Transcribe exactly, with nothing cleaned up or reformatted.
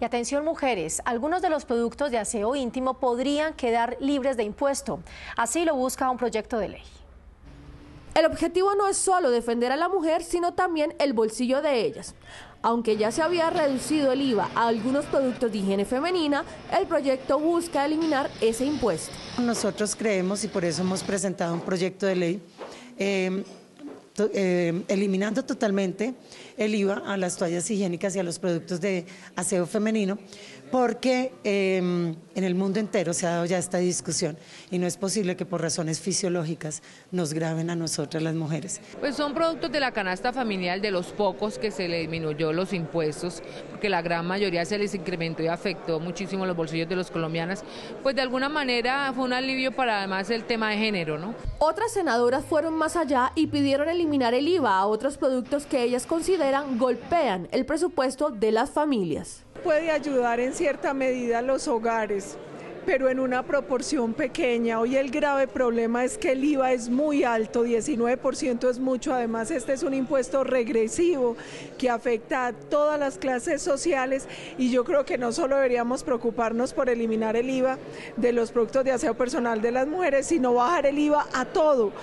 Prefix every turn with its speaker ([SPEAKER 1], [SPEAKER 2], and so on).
[SPEAKER 1] Y atención mujeres, algunos de los productos de aseo íntimo podrían quedar libres de impuesto. Así lo busca un proyecto de ley.
[SPEAKER 2] El objetivo no es solo defender a la mujer, sino también el bolsillo de ellas. Aunque ya se había reducido el I V A a algunos productos de higiene femenina, el proyecto busca eliminar ese impuesto.
[SPEAKER 3] Nosotros creemos, y por eso hemos presentado un proyecto de ley, eh, to, eh, eliminando totalmente el I V A a las toallas higiénicas y a los productos de aseo femenino, porque eh, en el mundo entero se ha dado ya esta discusión y no es posible que por razones fisiológicas nos graven a nosotras las mujeres.
[SPEAKER 4] Pues son productos de la canasta familiar, de los pocos que se le disminuyó los impuestos, porque la gran mayoría se les incrementó y afectó muchísimo los bolsillos de los colombianas, pues de alguna manera fue un alivio para además el tema de género, ¿no?
[SPEAKER 2] Otras senadoras fueron más allá y pidieron eliminar el I V A a otros productos que ellas consideran golpean el presupuesto de las familias.
[SPEAKER 5] Puede ayudar en cierta medida a los hogares, pero en una proporción pequeña. Hoy el grave problema es que el I V A es muy alto, diecinueve por ciento es mucho, además este es un impuesto regresivo que afecta a todas las clases sociales y yo creo que no solo deberíamos preocuparnos por eliminar el I V A de los productos de aseo personal de las mujeres, sino bajar el I V A a todo.